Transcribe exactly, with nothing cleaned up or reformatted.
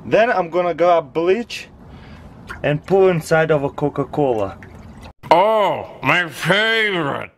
Then I'm gonna grab bleach and pour inside of a Coca-Cola. Oh, my favorite!